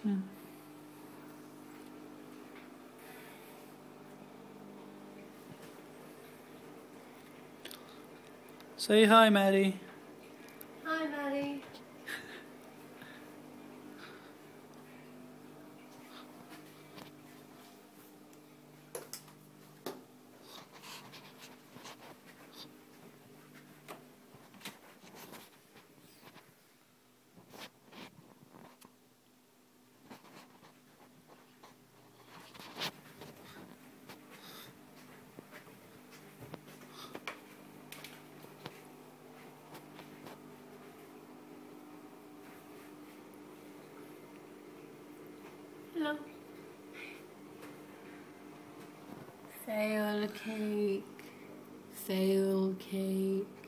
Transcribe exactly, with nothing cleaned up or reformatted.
Hmm. Say hi, Maddie. Hi, Maddie. Hello. Fail cake. Fail cake.